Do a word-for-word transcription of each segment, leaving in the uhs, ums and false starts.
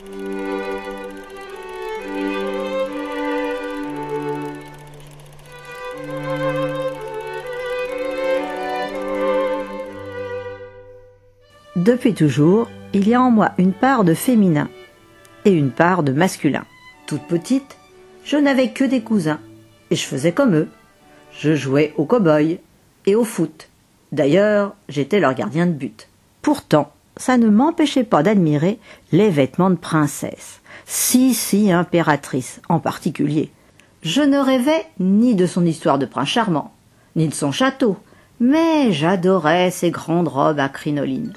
Depuis toujours, il y a en moi une part de féminin et une part de masculin. Toute petite, je n'avais que des cousins et je faisais comme eux. Je jouais au cow-boy et au foot. D'ailleurs, j'étais leur gardien de but. Pourtant, ça ne m'empêchait pas d'admirer les vêtements de princesse, si si impératrice en particulier. Je ne rêvais ni de son histoire de prince charmant, ni de son château, mais j'adorais ses grandes robes à crinoline.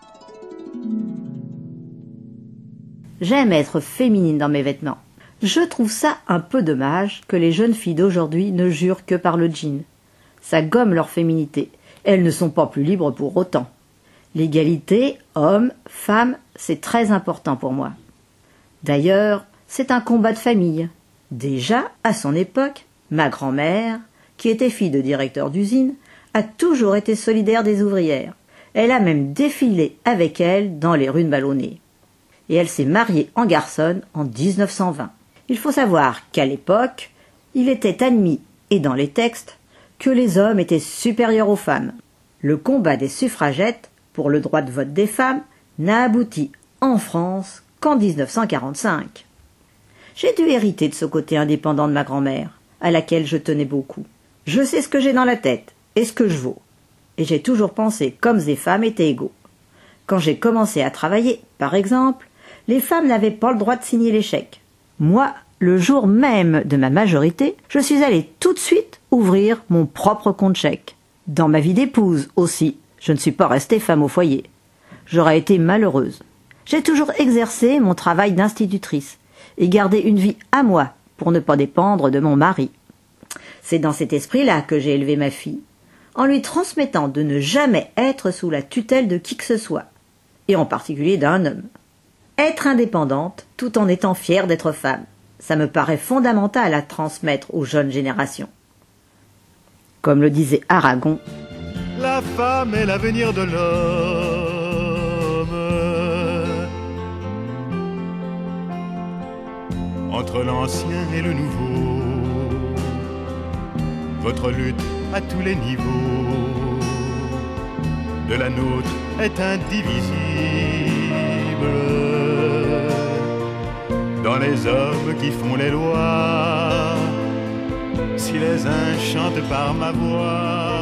J'aime être féminine dans mes vêtements. Je trouve ça un peu dommage que les jeunes filles d'aujourd'hui ne jurent que par le jean. Ça gomme leur féminité. Elles ne sont pas plus libres pour autant. L'égalité, hommes, femmes, c'est très important pour moi. D'ailleurs, c'est un combat de famille. Déjà, à son époque, ma grand-mère, qui était fille de directeur d'usine, a toujours été solidaire des ouvrières. Elle a même défilé avec elles dans les rues de Maloney. Et elle s'est mariée en garçonne en dix-neuf cent vingt. Il faut savoir qu'à l'époque, il était admis, et dans les textes, que les hommes étaient supérieurs aux femmes. Le combat des suffragettes pour le droit de vote des femmes n'a abouti en France qu'en dix-neuf cent quarante-cinq. J'ai dû hériter de ce côté indépendant de ma grand-mère, à laquelle je tenais beaucoup. Je sais ce que j'ai dans la tête et ce que je vaux. Et j'ai toujours pensé qu'hommes et femmes étaient égaux. Quand j'ai commencé à travailler, par exemple, les femmes n'avaient pas le droit de signer les chèques. Moi, le jour même de ma majorité, je suis allée tout de suite ouvrir mon propre compte chèque. Dans ma vie d'épouse aussi, je ne suis pas restée femme au foyer. J'aurais été malheureuse. J'ai toujours exercé mon travail d'institutrice et gardé une vie à moi pour ne pas dépendre de mon mari. C'est dans cet esprit-là que j'ai élevé ma fille, en lui transmettant de ne jamais être sous la tutelle de qui que ce soit, et en particulier d'un homme. Être indépendante tout en étant fière d'être femme, ça me paraît fondamental à transmettre aux jeunes générations. Comme le disait Aragon, « La femme est l'avenir de l'homme. Entre l'ancien et le nouveau, votre lutte à tous les niveaux de la nôtre est indivisible. Dans les hommes qui font les lois, si les uns chantent par ma voix,